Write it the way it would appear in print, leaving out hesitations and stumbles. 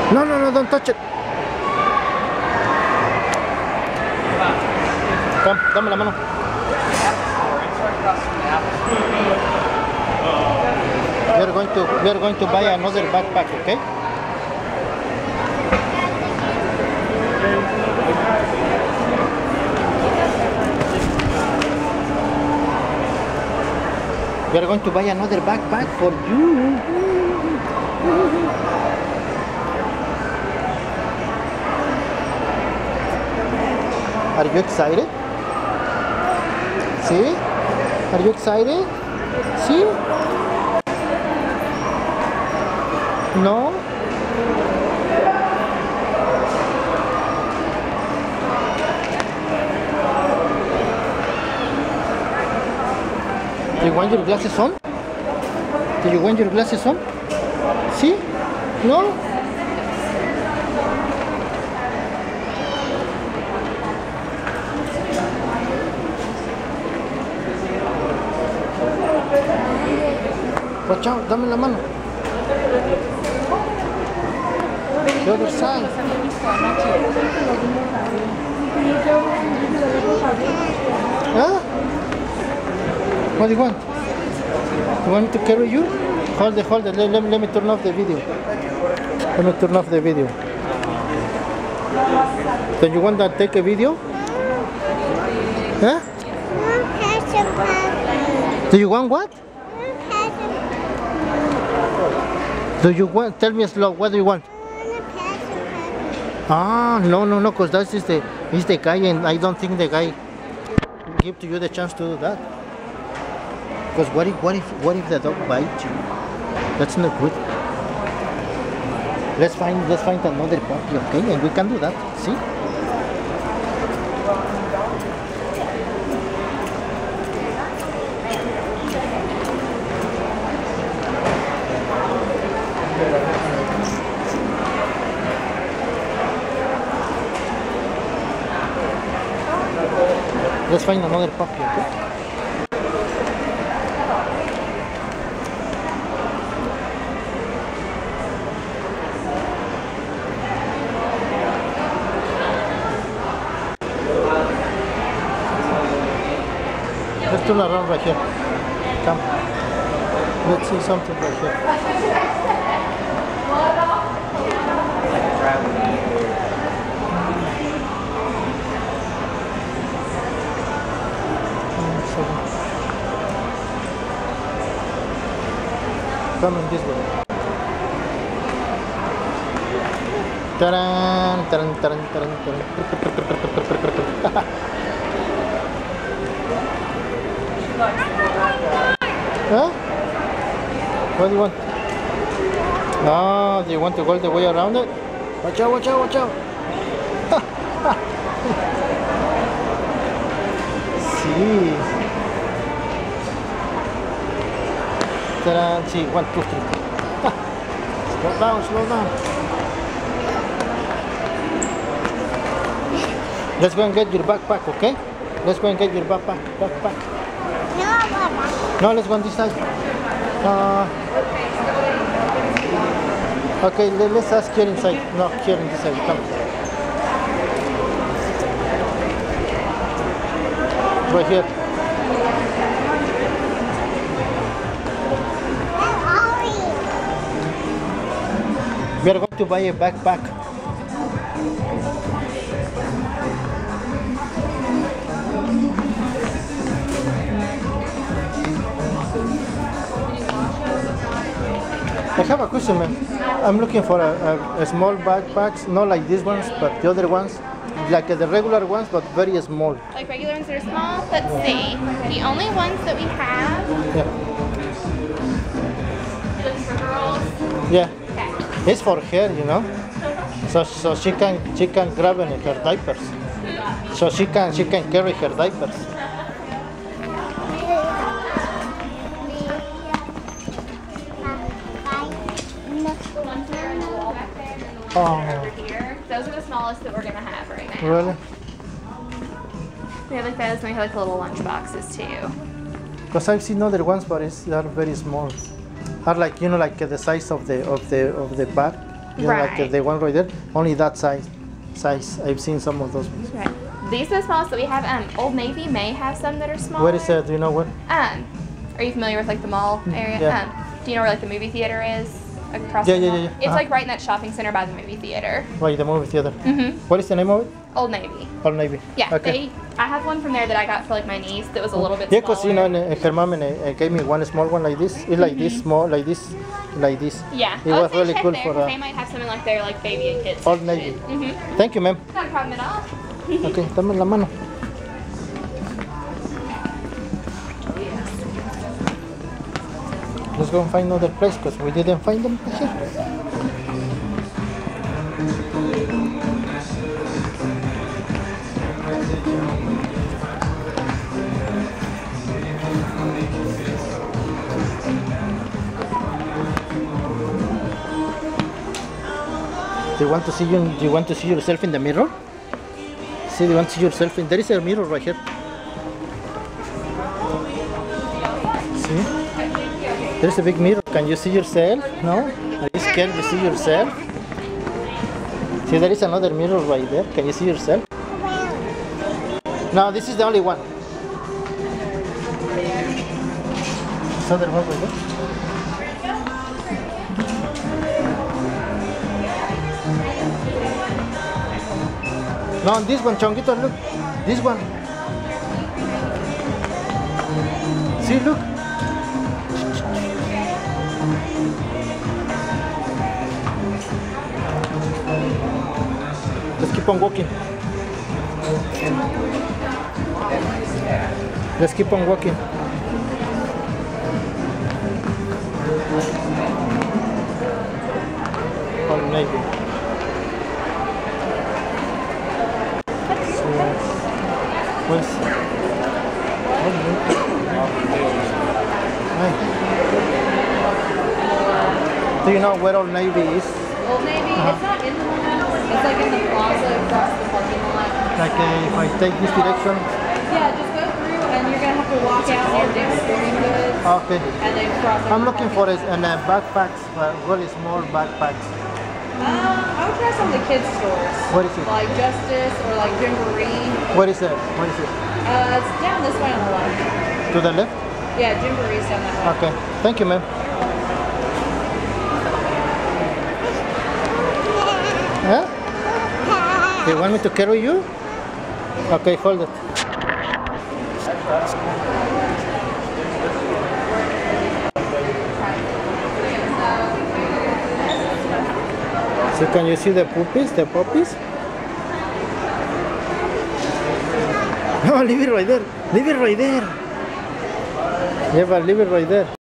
No, no, no, don't touch it. Come, dame la mano. We are going to buy another backpack, okay? We are going to buy another backpack for you. Are you excited? See? Are you excited? See? No? Do you want your glasses on? Do you want your glasses on? See? No? Watch out, dame la mano. The other side. Huh? What do you want? You want me to carry you? Hold it. Let me turn off the video. Let me turn off the video. Do you want to take a video? Huh? Do you want what? Do you want? Tell me slow. What do you want? Ah, no, because that is the guy, and I don't think the guy give to you the chance to do that. Because what if the dog bites you? That's not good. Let's find another puppy, okay? And we can do that. See? Let's find another puppy, okay? Let's turn around right here. Come. Let's see something right here. Come in this way. Taran, taran, taran, taran, taran. Huh? What do you want? Ah, do you want to go the way around it? Watch out, watch out, watch out. See. See, 1, 2, 3. Slow down, slow down. Let's go and get your backpack, okay? Let's go and get your backpack. No, let's go on this side. Okay, let's ask here inside. No, here on this side. Come. Right here. We are going to buy a backpack. I have a question, man. I'm looking for a small backpacks, not like these ones, but the other ones, like the regular ones, but very small. Like regular ones that are small? Let's see. The only ones that we have. Yeah. Just for girls. Yeah. Okay. It's for her, you know. So she can grab in her diapers. So she can carry her diapers. Over here. Those are the smallest that we're gonna have right now. Really? We have like those, and we have like little lunch boxes too. Because I've seen other ones, but they are very small. Are like, you know, like the size of the bag. You know, like Right. the one right there. Only that size. I've seen some of those ones. Right. These are the smallest that we have. Old Navy may have some that are smaller. Where is that? Do you know what? Are you familiar with like the mall area? Yeah. Do you know where like the movie theater is? Across Yeah, the yeah, mall? yeah, yeah. It's like right in that shopping center by the movie theater. Why the movie theater? Mhm. What is the name of it? Old Navy. Old Navy. Yeah. Okay. I have one from there that I got for like my niece that was a little bit Yeah, smaller. because you know, her mom gave me one small one like this. It's like this small, like this, like this. Yeah. It I would was say really check cool there, for 'cause they might have some in like their like baby and kids. Old Navy. Mhm. Thank you, ma'am. Not a problem at all. Okay, dame la mano. Let's go and find another place because we didn't find them here. Do you want to see yourself in the mirror? See, do you want to see yourself in? There is a mirror right here. See? There's a big mirror. Can you see yourself? No? Are you scared to see yourself? See, there is another mirror right there. Can you see yourself? No, this is the only one. This other one right there. No, this one, Chonguito, look. This one. See, look. Let's keep on walking. Let's keep on walking. Old Navy. Pues, do you know where Old Navy is? Old Navy, it's not in the mall. It's like in the plaza across the parking lot. Like if I take this direction? Yeah, just go through and you're gonna have to walk out near Dick's Sporting Goods Okay. and then cross. I'm looking for backpacks, really small backpacks. I would try some of the kids stores. What is it? Like Justice or like Gymboree. What is it? What is it? It's down this way on the left. To the left? Yeah, Gymboree's down that way. Okay. Thank you, ma'am. Huh? Do you want me to carry you? Okay, hold it. So can you see the puppies? The puppies? No, leave it right there. Leave it right there. Yeah, but leave it right there.